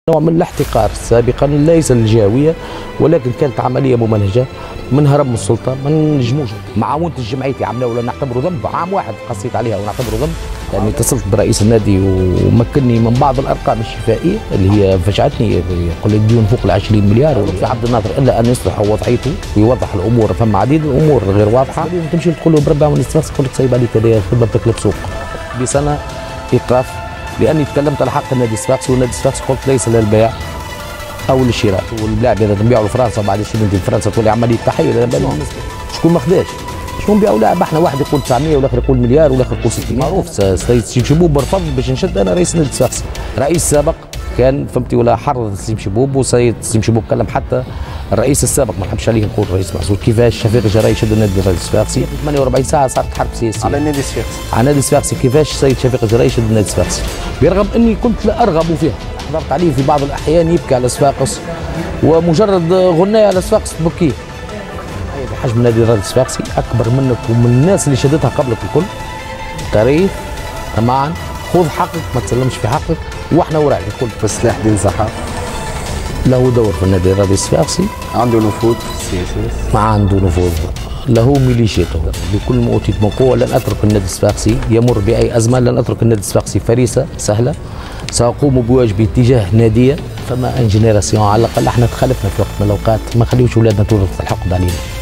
نوع من الاحتقار سابقا ليس الجهويه، ولكن كانت عمليه ممنهجه من هرب من السلطه. ما نجموش مع منتج جمعيتي عملوه ولا نعتبره ذنب. عام واحد قصيت عليها ونعتبره ذنب، لاني اتصلت برئيس النادي ومكنني من بعض الارقام الشفائيه اللي هي فجعتني. يقول لي الديون فوق ال 20 مليار. في عبد الناصر الا ان يصلح وضعيته ويوضح الامور. فما عديد الامور غير واضحه. تمشي تقول له بربع من الاستفاقس يقول لك سايب عليك هذايا خدمه بتكلف سوق. بسنه ايقاف لاني تكلمت على حق النادي الصفاقسي، والنادي الصفاقسي قلت ليس للبيع او للشراء. واللاعب اذا نبيعوا لفرنسا بعد 20 في فرنسا تولي عمليه تحيل. شكون ما خداش؟ شكون نبيعوا لاعب؟ احنا واحد يقول 900 والاخر يقول مليار والاخر يقول 600. معروف سيد شبوب رفض باش نشد انا رئيس النادي الصفاقسي. رئيس سابق كان فهمتي ولا حرض سليم شبوب، وسيد سليم شبوب كلم حتى الرئيس السابق، ما نحبش عليه نقول رئيس محسود، كيفاش شفيق جراي يشد النادي الصفاقسي. 48 ساعه صارت حرب سياسيه على النادي الصفاقسي. على النادي الصفاقسي. كيفاش سيد شفيق جراي يشد النادي الصفاقسي برغم اني كنت لا ارغب فيها. حضرت عليه في بعض الاحيان يبكي على صفاقس، ومجرد غنايه على صفاقس تبكيه. حجم نادي الصفاقسي اكبر منك ومن الناس اللي شدتها قبلك الكل. تاريخ معا، خذ حقك ما تسلمش في حقك، واحنا وراك الكل. بس سلاح الدين زحاف له دور في النادي الرياضي الصفاقسي، عنده نفوذ سياسي. ما عنده نفوذ، له ميليشياته بكل ما اوتيت من قوه. لن اترك النادي الصفاقسي يمر باي ازمه، لن اترك النادي الصفاقسي فريسه سهله. ساقوم بواجبي تجاه ناديه. فما ان جينيراسيون على الاقل احنا تخلفنا في وقت من الاوقات، ما نخليوش اولادنا تورث الحقد علينا.